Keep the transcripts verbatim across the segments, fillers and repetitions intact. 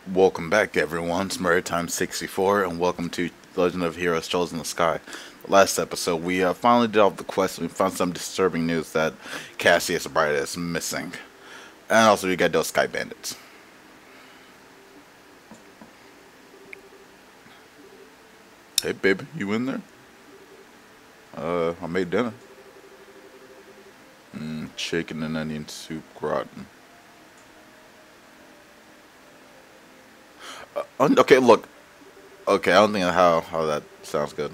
Welcome back, everyone. It's Maritime sixty-four, and welcome to Legend of Heroes Trails in the Sky. Last episode, we uh, finally did off the quest, and we found some disturbing news that Cassius Bright is missing. And also, we got those Sky Bandits. Hey, baby, you in there? Uh, I made dinner. Mm, chicken and onion soup gratin. Uh, okay, look. Okay, I don't think how, how that sounds good.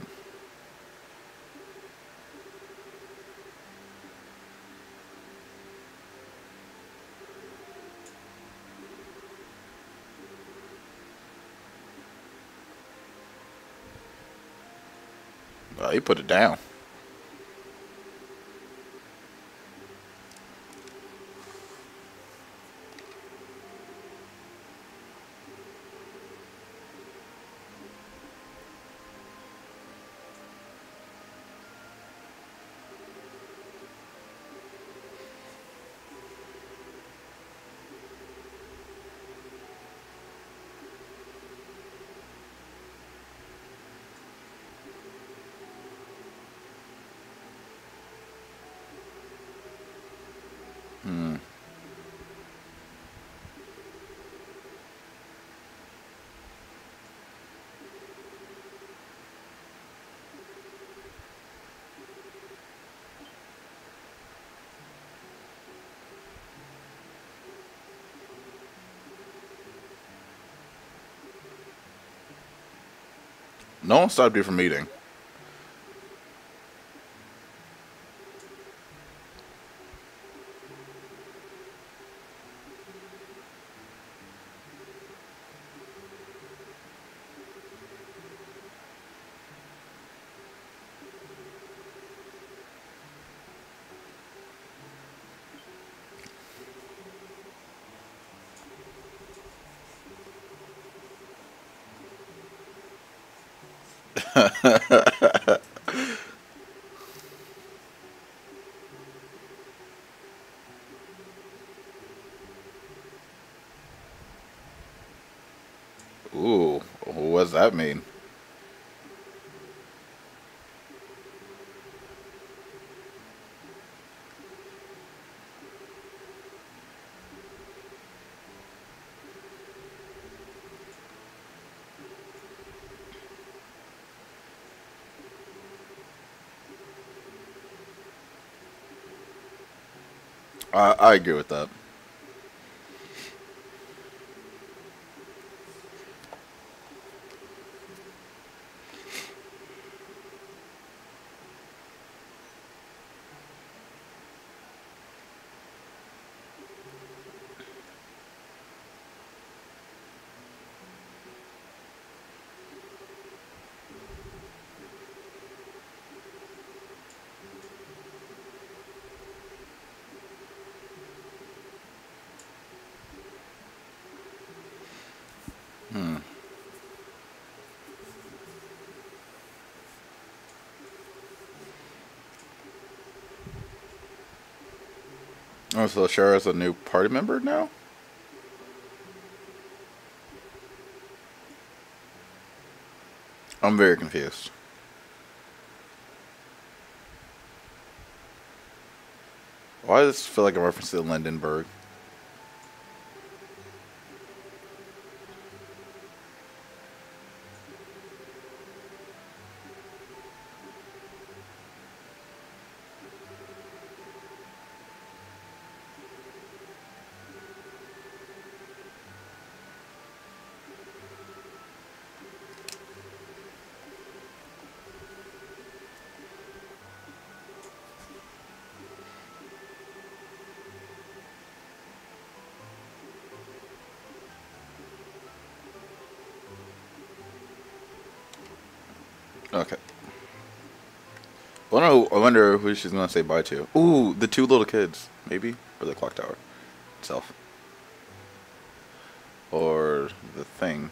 Uh, you put it down. Hmm. No one stopped you from eating. Ooh, what does that mean? I, I agree with that. Hmm. Oh, so Shara's a new party member now? I'm very confused. Why does this feel like a reference to Lindenberg? Okay. I wonder, I wonder who she's gonna say bye to. Ooh, the two little kids, maybe, or the clock tower itself, or the thing.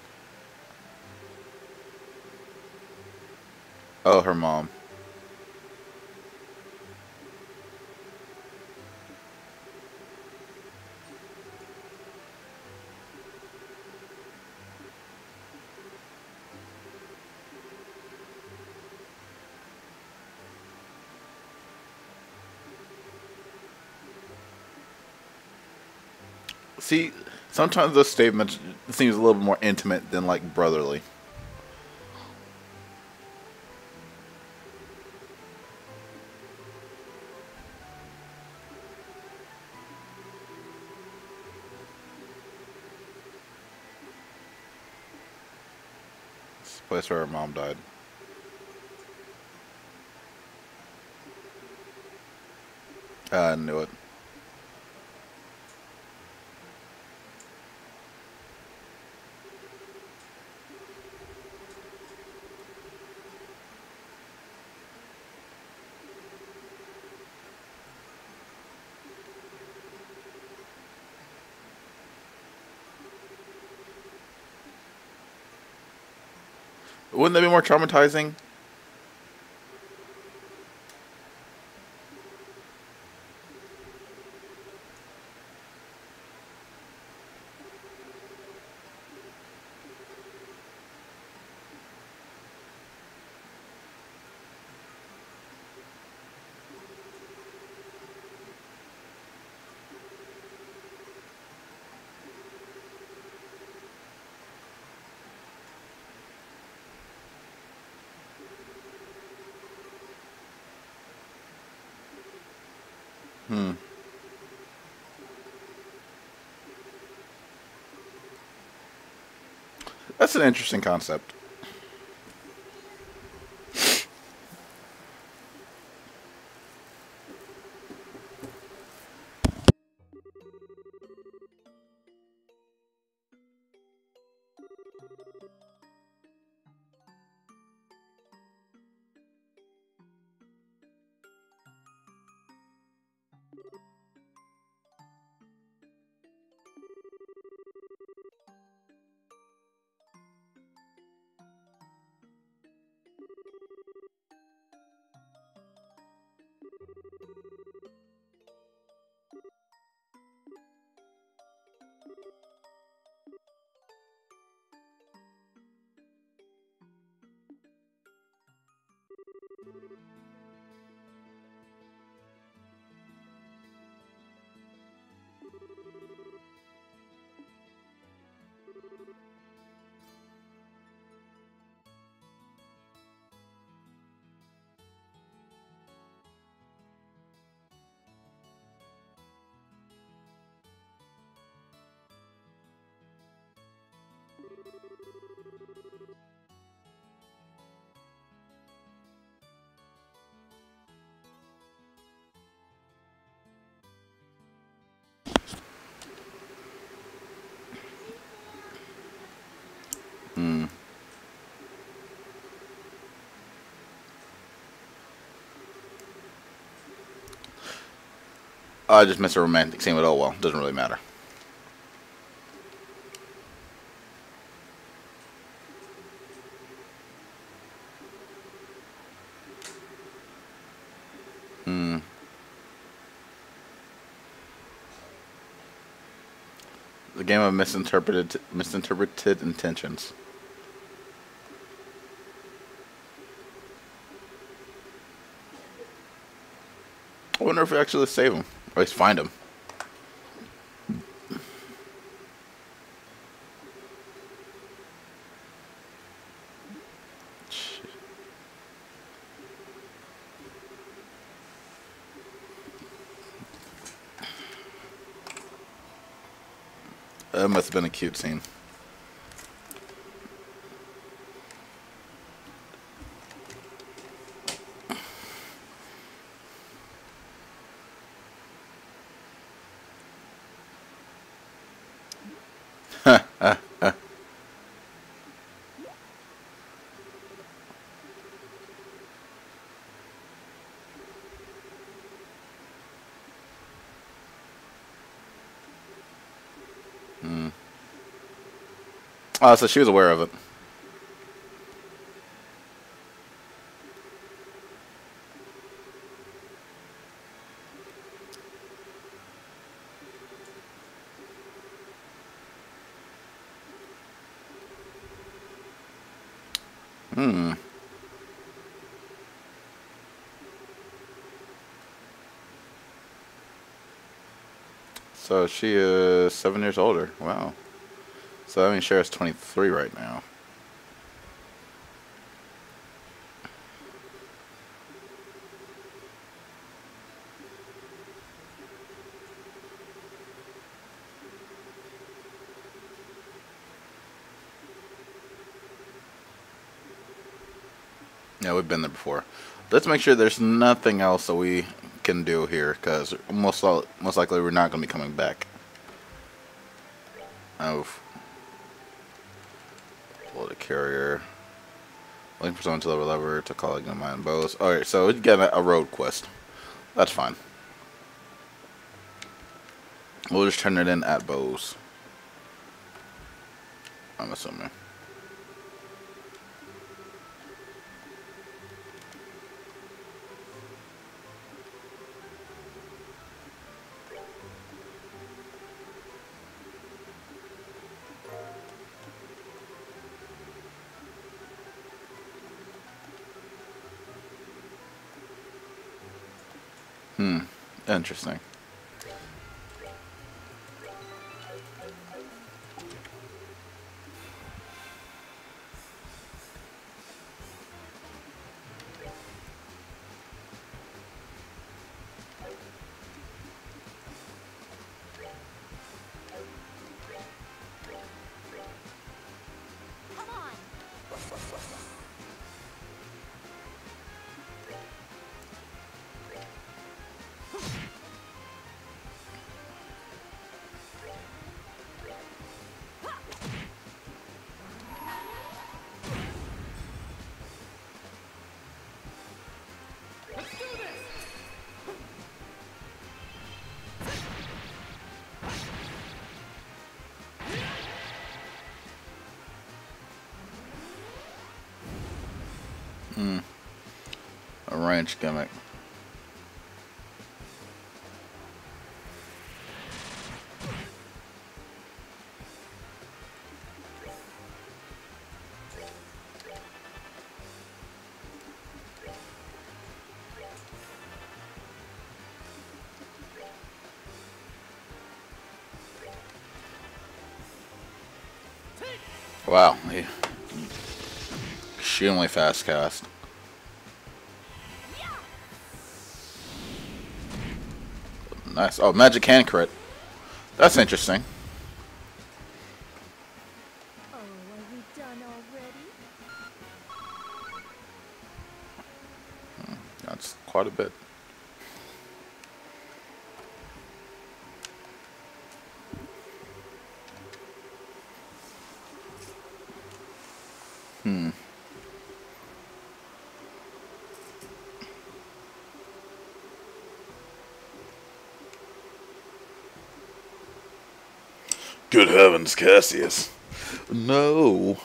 Oh, her mom. See, sometimes those statements seems a little more intimate than like brotherly. It's the place where her mom died. I knew it. Wouldn't that be more traumatizing? Hmm. That's an interesting concept. Hmm. I just miss a romantic scene with oh well. Doesn't really matter. Hmm. The game of misinterpreted misinterpreted intentions. I wonder if we actually save him, or at least find him. That must have been a cute scene. Hmm. Oh, so she was aware of it. Hmm. So she is seven years older. Wow. So that means Cher's twenty-three right now. Yeah, we've been there before. Let's make sure there's nothing else that we can do here, because most most likely we're not going to be coming back. Oh, pull the carrier. Looking for someone to level lever to call a mine bows. Alright, so we get a, a road quest. That's fine. We'll just turn it in at bows, I'm assuming. Hmm. Interesting. Hmm. A ranch gimmick. Wow. Extremely fast cast. Nice. Oh, magic hand crit. That's interesting. Oh, are we done already? Hmm, that's quite a bit. Hmm. Good heavens, Cassius. No.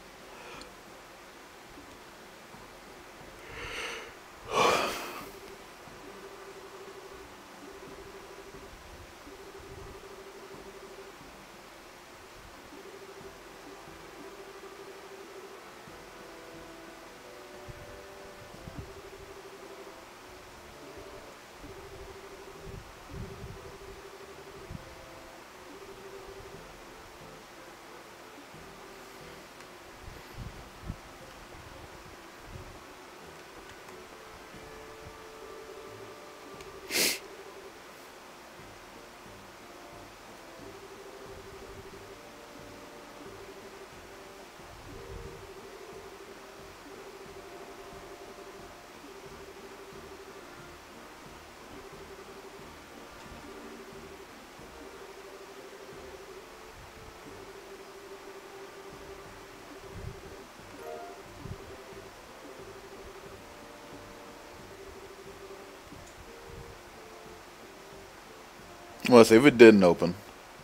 Well, let's see if it didn't open.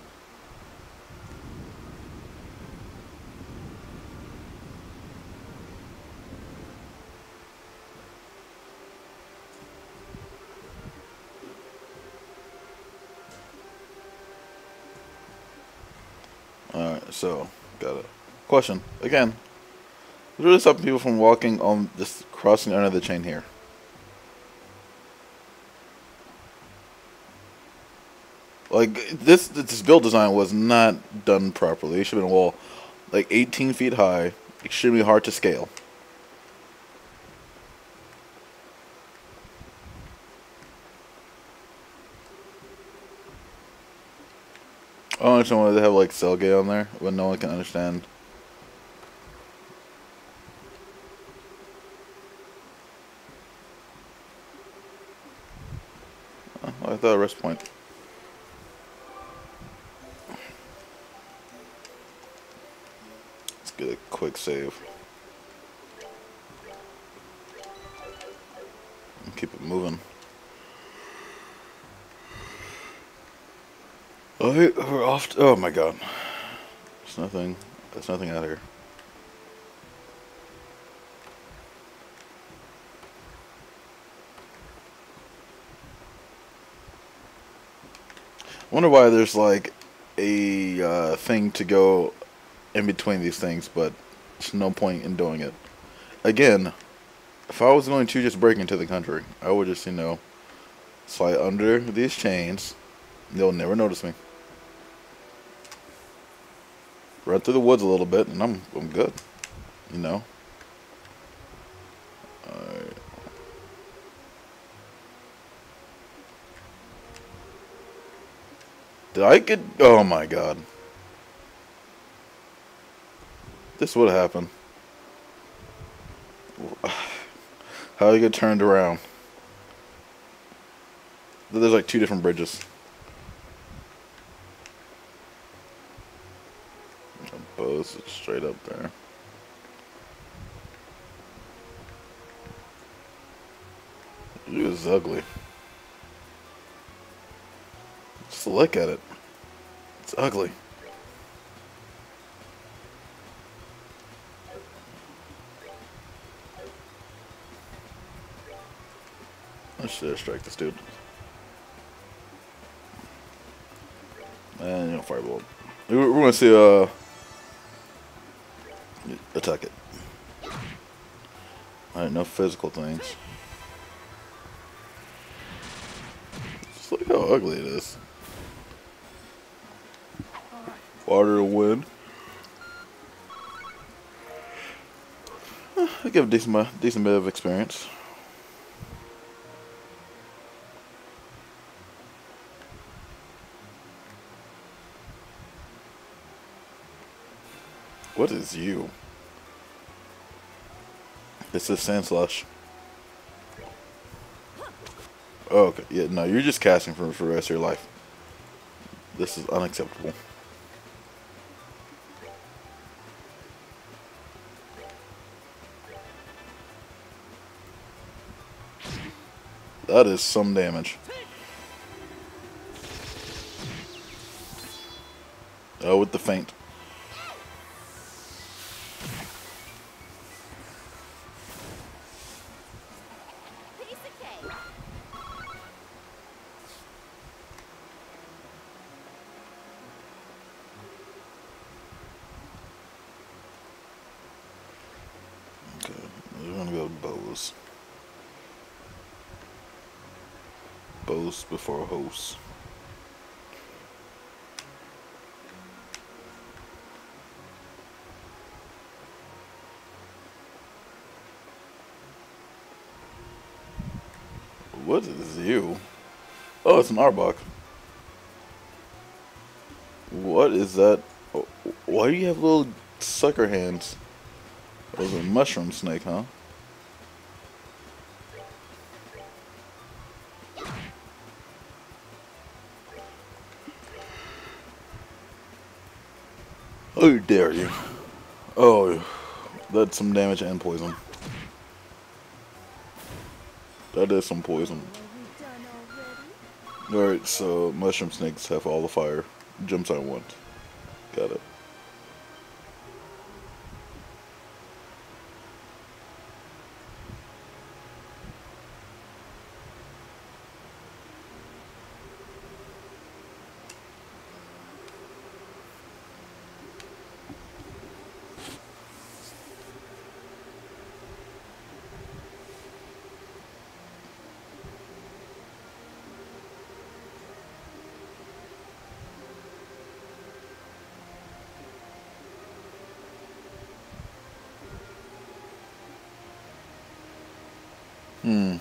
Alright, so, got a question. Again, what's really stopping people from walking on this, crossing under the chain here? Like this, this build design was not done properly. It should have been a wall like eighteen feet high, extremely hard to scale. I don't understand why they have like cell gate on there when no one can understand. Oh, I thought a rest point. Let's get a quick save. And keep it moving. Alright, we're off. To, oh my god. There's nothing. There's nothing out here. I wonder why there's like a uh, thing to go in between these things, but there's no point in doing it. Again, if I was going to just break into the country, I would just, you know, slide under these chains. They'll never notice me. Run through the woods a little bit, and I'm I'm good. You know. Alright. Did I get? Oh my god. This would have happened. How do I get turned around? There's like two different bridges. Both straight up there. It is ugly. Just look at it. It's ugly. I should strike this dude. And you know, fireball. We're gonna see uh attack it. Alright, no physical things. Just look how ugly it is. Water to wind. I give a decent, decent bit of experience. What is you? It's a sand slush. Oh, okay. Yeah, no, you're just casting for, for the rest of your life. This is unacceptable. That is some damage. Oh, with the feint. Okay, we're gonna go with bows. Bows before hosts. What is you? Oh, it's an Arbok. What is that? Why do you have little sucker hands? That was a mushroom snake, huh? How dare you? Oh, that's some damage and poison. That is some poison. Alright, so mushroom snakes have all the fire. Jumps on one. Got it. Hmm.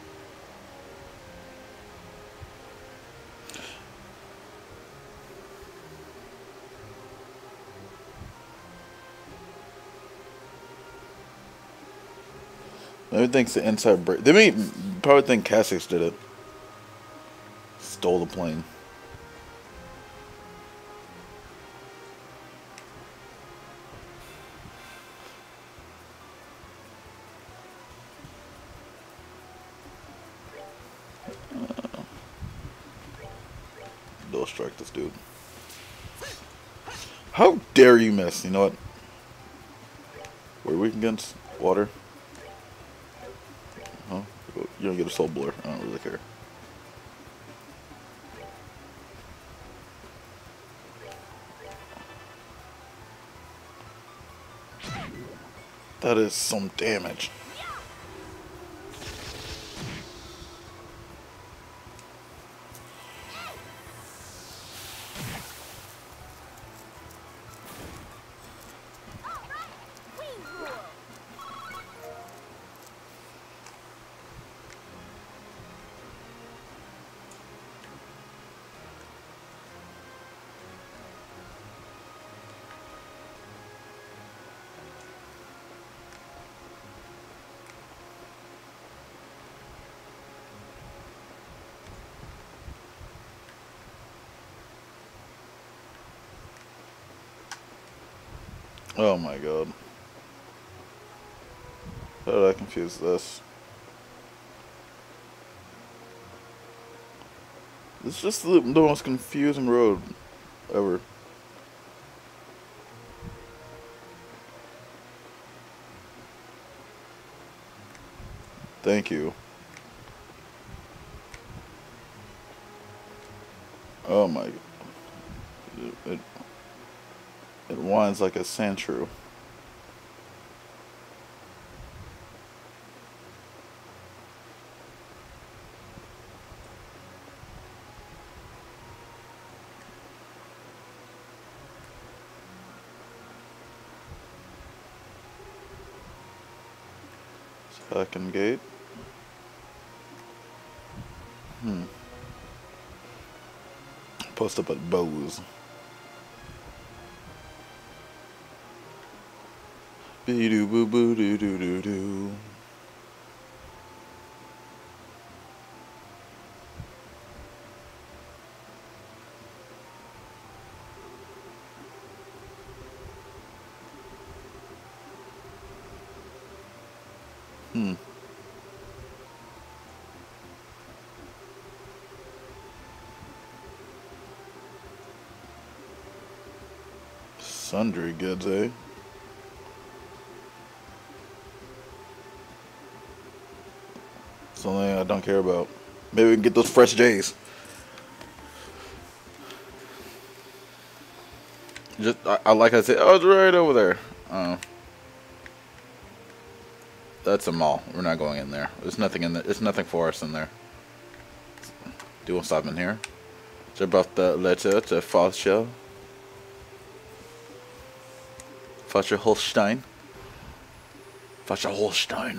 Maybe thinks the inside break. They may probably think Cassius did it. Stole the plane. They'll strike this dude. How dare you miss? You know what? We're weak against water. Huh? You don't get a soul blur. I don't really care. That is some damage. Oh my god. How did I confuse this? It's just the, the most confusing road ever. Thank you. Oh my god. It, it, it whines like a sandshrew. Second gate. Hmm. Post up at Bose. Be doo boo boo doo doo doo doo. Hmm. Sundry goods, eh? Something I don't care about. Maybe we can get those fresh J's. Just, I, I like I said, oh, it's right over there. Uh, that's a mall. We're not going in there. There's nothing in there. There's nothing for us in there. Do you want to stop in here? Is there about the letter to Fascia? Fascia Holstein? Fascia Holstein.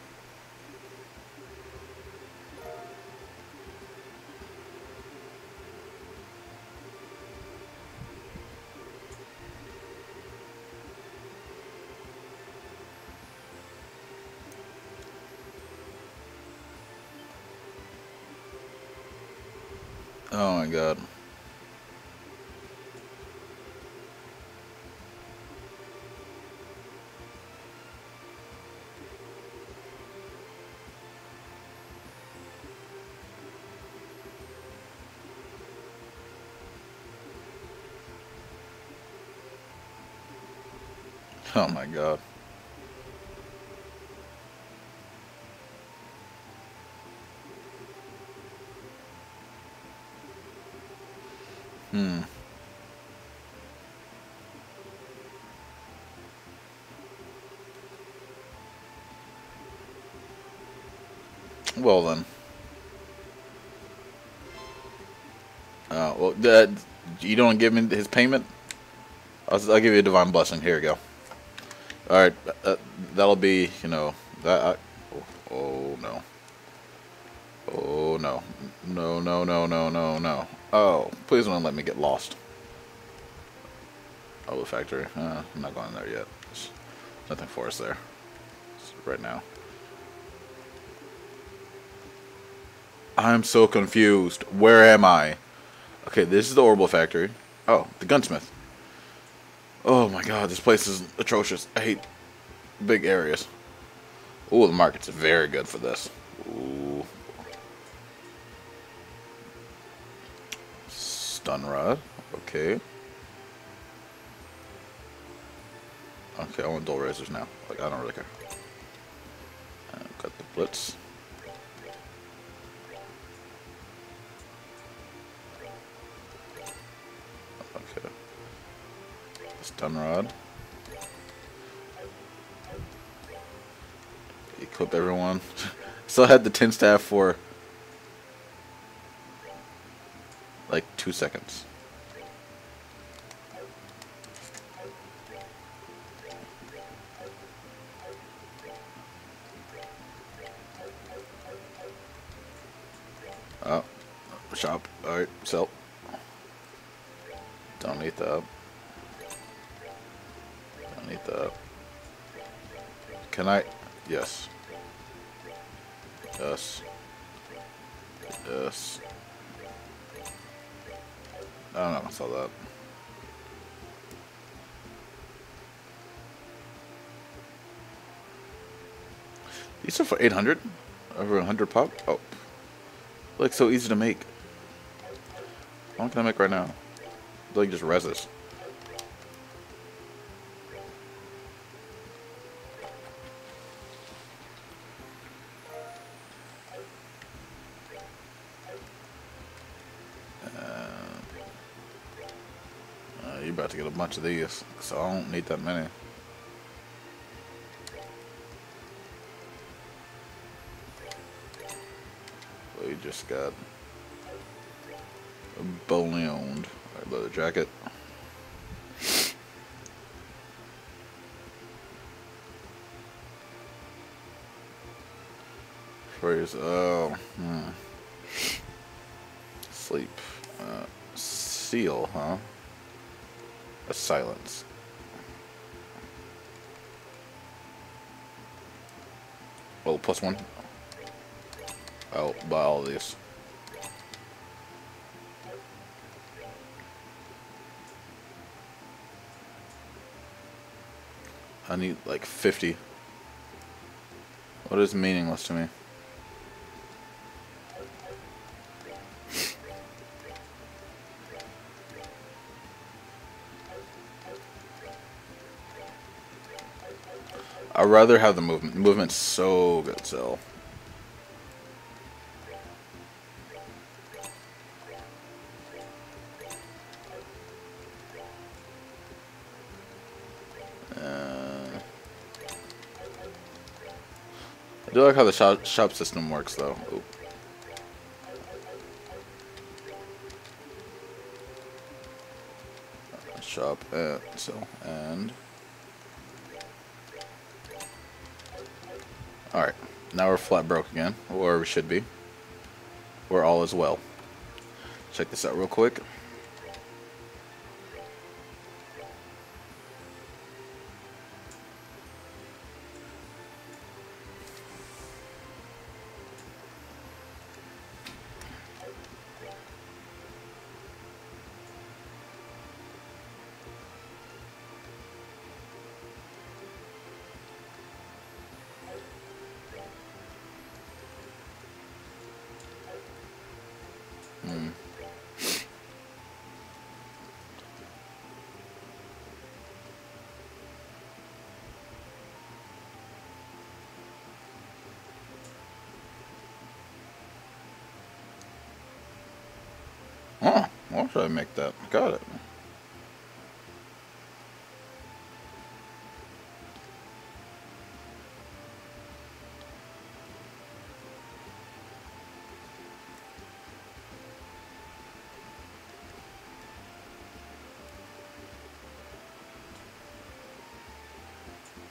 Oh my god. Oh my god. Hmm. Well then. Uh, well, uh, you don't give me his payment? I'll, I'll give you a divine blessing. Here you go. All right, uh, that'll be, you know, that. I, oh, oh no. Oh no. No, no, no, no, no, no. Oh, please don't let me get lost. Oh, the factory. Uh, I'm not going there yet. There's nothing for us there. Just right now. I'm so confused. Where am I? Okay, this is the Orbital factory. Oh, the gunsmith. Oh my god, this place is atrocious. I hate big areas. Ooh, the market's very good for this. Ooh. Stun rod. Okay. Okay, I want dual razors now. Like, I don't really care. Uh, got the blitz. Okay. Stun rod. Equip everyone. Still had the tin staff for like two seconds. Oh, shop. Alright, sell. Don't need that. Don't need that. Can I? Yes. Yes. Yes. I'm not gonna sell that. These are for eight hundred? Over one hundred pop? Oh. Like, so easy to make. How long can I make right now? Like, just res this. Uh, you're about to get a bunch of these, so I don't need that many. We just got a bowling owned right, leather jacket. Phrase. Oh, hmm. Sleep. Uh, seal, huh? A silence. Oh, plus one. I'll buy all of these. I need like fifty. What is meaningless to me? I'd rather have the movement. Movement's so good, so. Uh, I do like how the shop, shop system works, though. Ooh. Shop and so and. Alright, now we're flat broke again, or we should be. We're all as well. Check this out real quick. Hmm. Oh, why should I make that? Got it.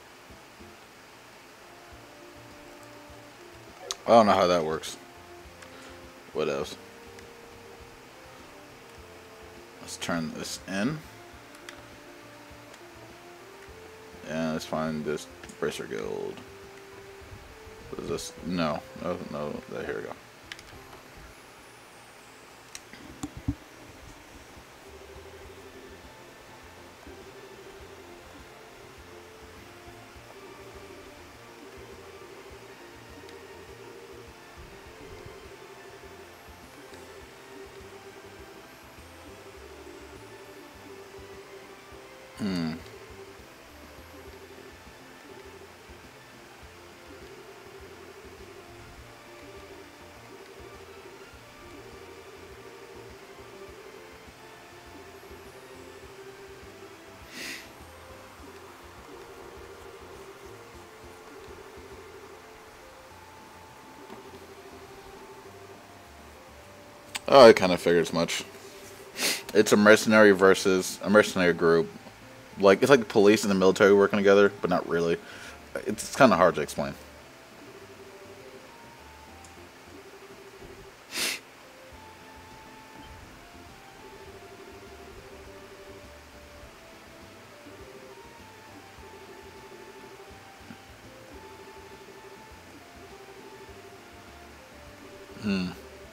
I don't know how that works. What else? Let's turn this in. And let's find this Bracer Guild. What is this? No. No, no. Here we go. Hmm. Oh, I kind of figured as much. It's a mercenary versus a mercenary group. Like, it's like the police and the military working together, but not really. It's, it's kind of hard to explain. Hmm.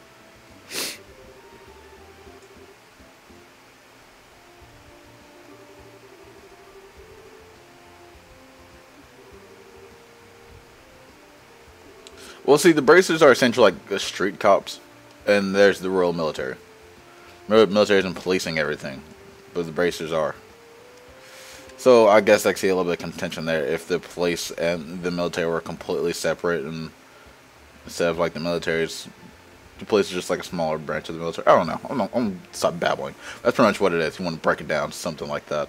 Well, see, the Bracers are essentially like the street cops, and there's the Royal Military. The military isn't policing everything, but the Bracers are. So I guess I see a little bit of contention there. If the police and the military were completely separate, and instead of like the military's, the police is just like a smaller branch of the military. I don't know. I'm, not, I'm gonna stop babbling. That's pretty much what it is. You want to break it down to something like that.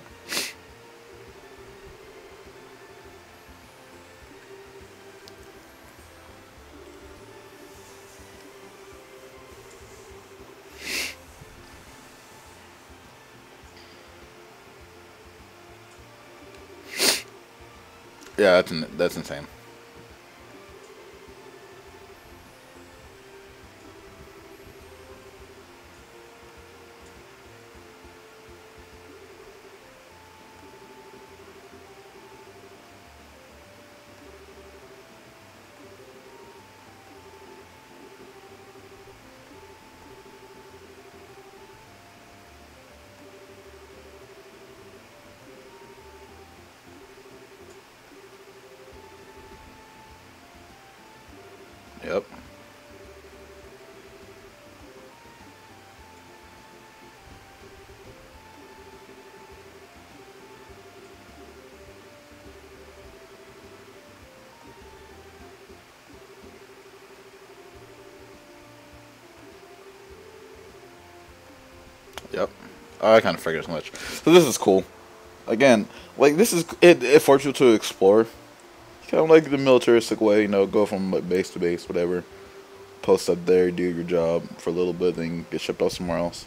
Yeah, that's in, that's insane. Yep. Yep. I kind of figured as much. So this is cool. Again, like this is it. It forces you to explore. Kind of like the militaristic way, you know, go from like, base to base, whatever. Post up there, do your job for a little bit, then get shipped off somewhere else.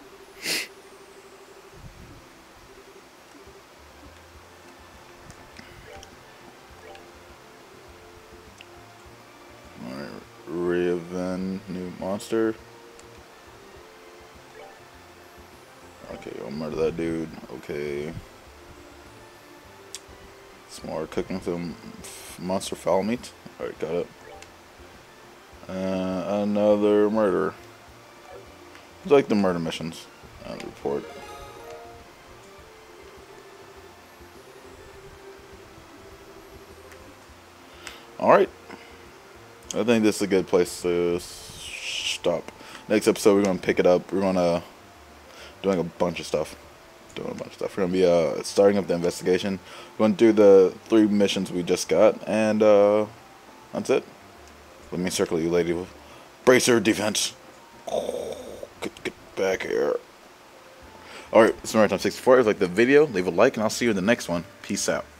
Alright, Raven, new monster. Okay, I'll murder that dude. Okay. Some more cooking some monster fowl meat. Alright, got it. Uh, another murder. It's like the murder missions. Uh, report. Alright. I think this is a good place to stop. Next episode, we're going to pick it up. We're going to doing a bunch of stuff. Doing a bunch of stuff. We're going to be uh, starting up the investigation. We're going to do the three missions we just got. And uh, that's it. Let me circle you, lady. Bracer defense. Oh, get, get back here. Alright, it's Maritime sixty-four. If you like the video, leave a like, and I'll see you in the next one. Peace out.